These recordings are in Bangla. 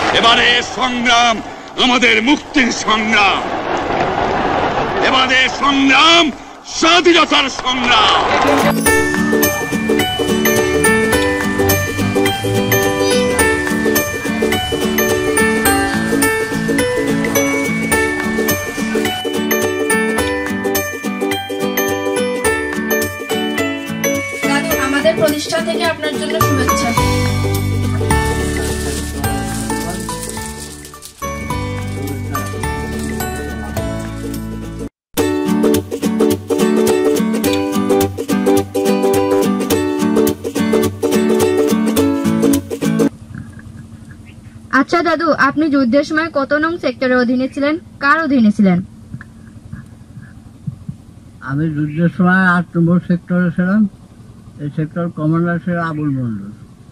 এবারে সংগ্রাম আমাদের মুক্তির সংগ্রাম, এবারে সংগ্রাম স্বাধীনতার সংগ্রাম। দাদু, আমাদের প্রতিষ্ঠান থেকে আপনার জন্য শুভেচ্ছা। আচ্ছা দাদু, আপনি যুদ্ধের সময় কত নং সেক্টরের অধীনে ছিলেন, কার অধীনে ছিলেন? আমি যুদ্ধের সময় ৮ নম্বর সেক্টরে ছিলাম। এই সেক্টর কমান্ডার ছিল আবুল মন্ডল।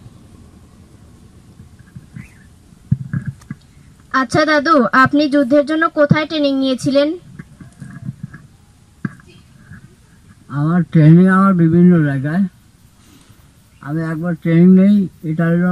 আচ্ছা দাদু, আপনি যুদ্ধের জন্য কোথায় ট্রেনিং নিয়েছিলেন? আমার ট্রেনিং বিভিন্ন জায়গায়। আমি একবার ট্রেনিং নেই, এটা হলো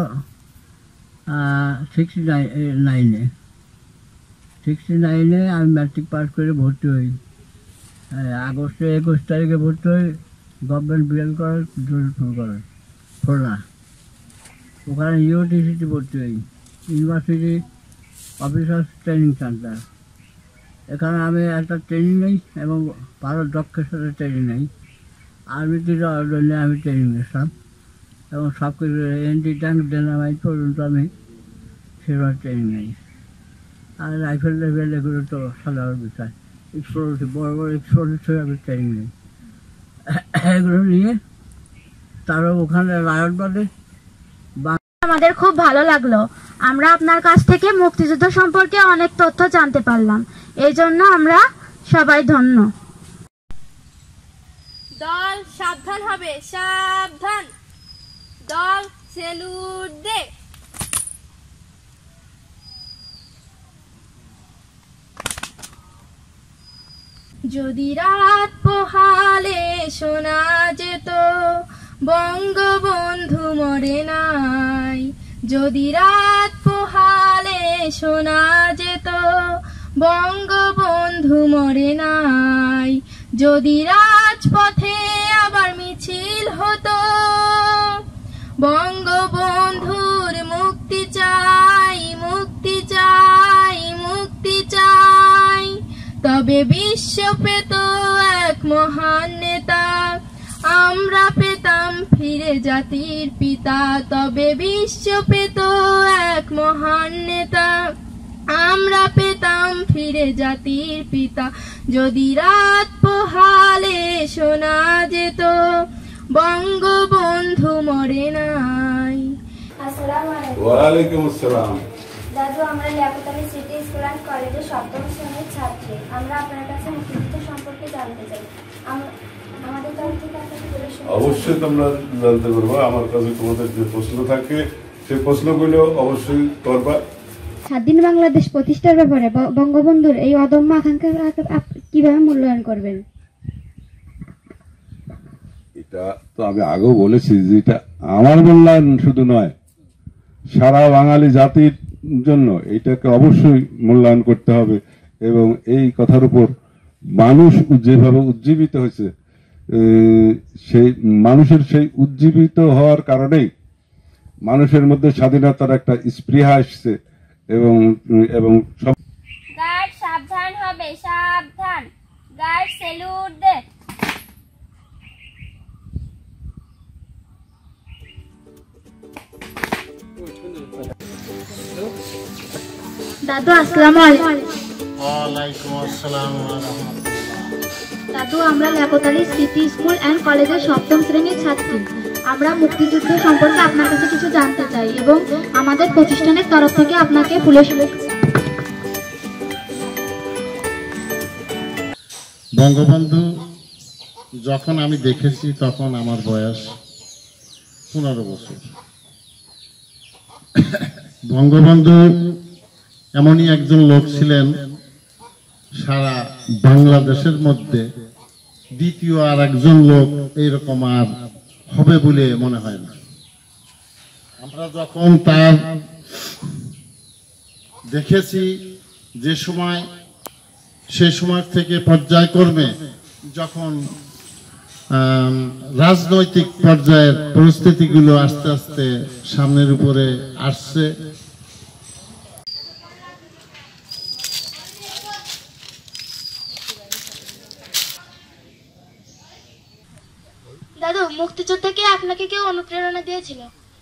69-এ আমি ম্যাট্রিক পাস করে ভর্তি হই। আগস্টের 21 তারিখে ভর্তি হই গভর্নমেন্ট বিএল কলেজ খুলনা। ওখানে ইউটিসিটি ভর্তি হই, ইউনিভার্সিটি অফিসার্স ট্রেনিং সেন্টার। এখানে আমি একটা ট্রেনিং নেই এবং ভারত দক্ষের সাথে ট্রেনিং নেই। আর্মিতে যাওয়ার জন্য আমি ট্রেনিং নিয়েছিলাম এবং সব কিছু এন্টি ট্যাঙ্ক ডেনামাইট পর্যন্ত আমি সেভাবে ট্রেনিং নেই। আর রাইফেল লেভেল এগুলো তো সাধারণ বিষয়। এক্সপ্লোসিভ বড় বড় এক্সপ্লোসিভ আমি ট্রেনিং নেই। এগুলো নিয়ে তারও ওখানে রায়টবাদে। আমাদের খুব ভালো লাগলো, আমরা আপনার কাছ থেকে মুক্তিযুদ্ধ সম্পর্কে অনেক তথ্য জানতে পারলাম। এই জন্য আমরা সবাই ধন্য। দল সাবধান হবে, সাবধান। দল সেলুট দে। যদি রাত পোহালে শোনা যেত বঙ্গবন্ধু মরে নাই, যদি রাত পোহালে শোনা যেত বঙ্গবন্ধু মরে নাই, যদি রাজপথে আবার মিছিল হতো বঙ্গবন্ধুর মুক্তি চাই, মুক্তি চাই, মুক্তি চাই, তবে বিশ্ব পেত এক মহান নেতা, আমরা পেতাম ফিরে জাতির পিতা। তবে বিশ্ব পেত এক মহান নেতা, আমরা পেতাম ফিরে জাতির পিতা। যদি রাত পোহালে শোনা যেত বঙ্গবন্ধু মরে নাই। আসসালামু আলাইকুম। ওয়ালাইকুম আসসালাম। দাদু, আমরা লিয়াকত-আলী সিটি স্কুল অ্যান্ড কলেজের 7ম শ্রেণীর ছাত্রী। আমরা আপনার কাছে মুক্তিযুদ্ধ সম্পর্কে জানতে চাই। আমাদের তরফ থেকে আপনাকে অবশ্যই তোমরা জানতে পারবো। আমার কাছে তোমাদের যে প্রশ্ন থাকে সেই প্রশ্নগুলো অবশ্যই করবা। স্বাধীন বাংলাদেশ প্রতিষ্ঠার ব্যাপারে বঙ্গবন্ধুর এই অদম্য আকাঙ্ক্ষা কিভাবে মূল্যায়ন করবেন? এটা তো আমি আগেও বলেছি যে এটা আমার মূল্যায়ন শুধু নয়, সারা বাঙালি জাতির জন্য এটাকে অবশ্যই মূল্যায়ন করতে হবে। এবং এই কথার উপর মানুষ যেভাবে উজ্জীবিত হয়েছে, সেই মানুষের সেই উজ্জীবিত হওয়ার কারণেই মানুষের মধ্যে স্বাধীনতার একটা স্পৃহা আসছে। এবং এবং সব গার্ড সাবধান হবে, সাবধান। গার্ড সেলুট দে। দাদু আসসালামু আলাইকুম। ওয়ালাইকুম আসসালাম ওয়া রাহমাতুল্লাহ। দাদু, আমরা লিয়াকত-আলী সিটি স্কুল অ্যান্ড কলেজের 7ম শ্রেণীর ছাত্রী। আমরা মুক্তিযুদ্ধ সম্পর্কে আপনার কাছে কিছু জানতে চাই এবং আমাদের প্রতিষ্ঠানের তরফ থেকে আপনাকে ফুলের শুভেচ্ছা। বঙ্গবন্ধু যখন আমি দেখেছি তখন আমার বয়স 15 বছর। বঙ্গবন্ধু এমনই একজন লোক ছিলেন, সারা বাংলাদেশের মধ্যে দ্বিতীয় আর একজন লোক এইরকম আর হবে বলে মনে হয় না। আমরা যখন তার দেখেছি যে সময় সে সময় থেকে পর্যায়ক্রমে যখন রাজনৈতিক পর্যায়ের পরিস্থিতিগুলো আস্তে আস্তে সামনের উপরে আসছে। দাদু, মুক্তিযুদ্ধে কি আপনাকে কেউ অনুপ্রেরণা দিয়েছিল?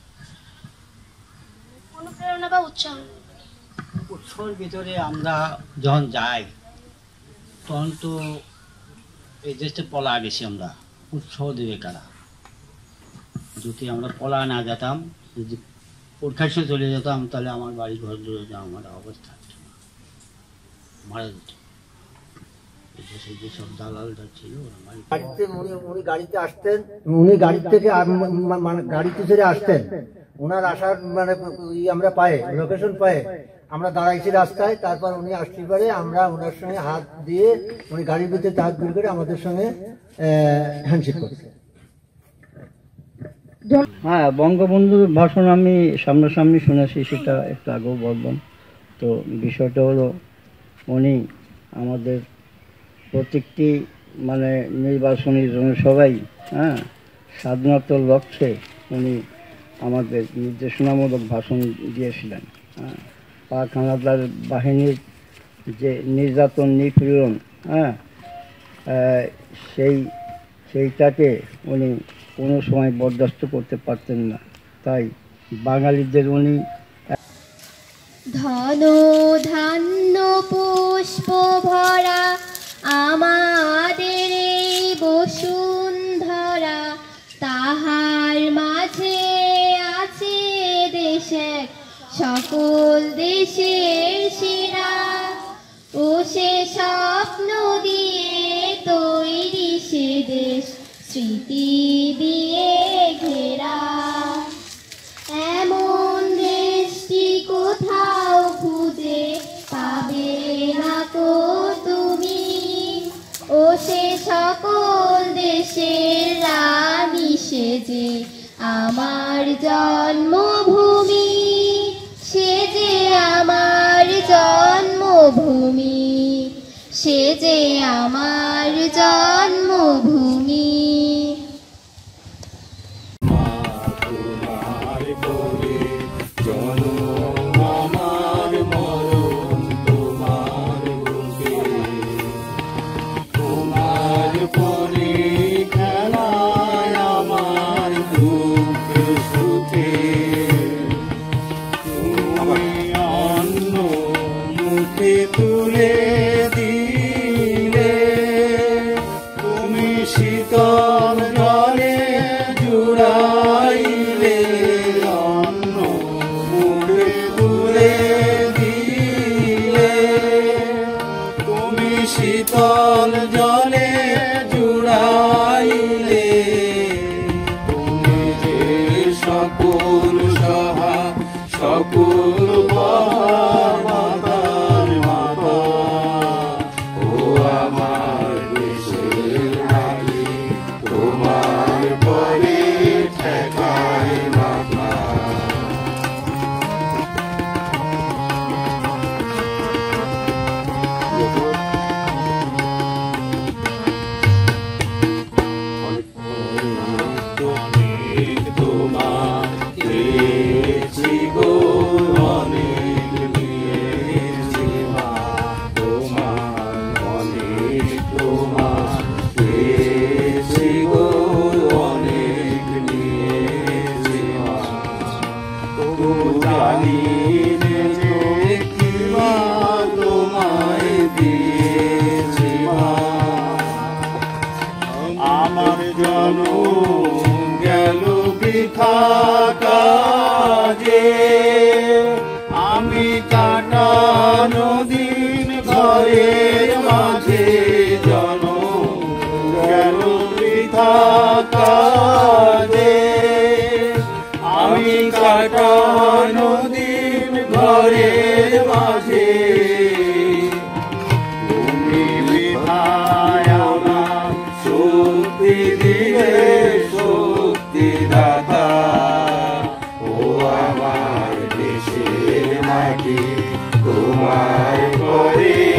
অনুপ্রেরণা বা উৎসাহ? উৎসবের ভিতরে আমরা যখন যাই তখন তো এই দেশে পলা গেছি, আমরা উৎসাহ দেবে কারা? যদি আমরা পলা না যেতাম, যদি পরীক্ষায় চলে যেতাম, তাহলে আমার বাড়ি ঘর ধরে যাওয়া আমার অবস্থা মারা যেত। যেসব দালালটা ছিল উনি গাড়িতে আসতেন, উনি গাড়ি থেকে গাড়িতে ছেড়ে আসতেন। ওনার আসার মানে আমরা পায়ে লোকেশন পায়ে আমরা দাঁড়াইছি রাস্তায়। তারপর উনি আসতে পারে, আমরা ওনার সঙ্গে হাত দিয়ে উনি গাড়ির ভিতরে হাত বের করে আমাদের সঙ্গে হ্যান্ডশেক করছে। হ্যাঁ, বঙ্গবন্ধুর ভাষণ আমি সামনাসামনি শুনেছি, সেটা একটু আগেও বললাম। তো বিষয়টা হলো উনি আমাদের প্রত্যেকটি মানে নির্বাচনী জনসভায় স্বাধীনতার লক্ষ্যে উনি আমাদের নির্দেশনামূলক ভাষণ দিয়েছিলেন। পাক হানাদার বাহিনীর যে নির্যাতন নিপীড়ন সেইটাকে উনি কোনো সময় বরদাস্ত করতে পারতেন না। তাই বাঙালিদের উনি ধন ধান্য পুষ্প ভরা আমাদের এই বসুন্ধরা, তাহার মাঝে আছে দেশে সকল দেশের সেরা। ও সে স্বপ্ন দিয়ে তৈরি সে দেশ স্মৃতি দিয়ে ঘেরা। এমন দেশটি কোথাও খুঁজে পাবে না কো তুমি। ও সে সকল দেশের রানী সেজে আমার জন্মভূমি, সেজে আমার জন্মভূমি, সেজে আমার জন্মভূমি। তুলে দিলে তুমি শীতল জলে জুড়াইলে, অন্ন মুখে তুলে দিলে তুমি শীতল জলে জুড়াইলে। তুমি যে সকল সহা সকল আমার জনম গেল বৃথা কাজে, আমি কাটানো দিন ঘরের মাঝে, জনম গেল বৃথা কাজে, আমি কাটানো দিন ঘরের মাঝে। তুমি বিধায় আমার শক্তি দিলে শক্তি দাতা, ও আমার দেশের মাতা। তোমার পরে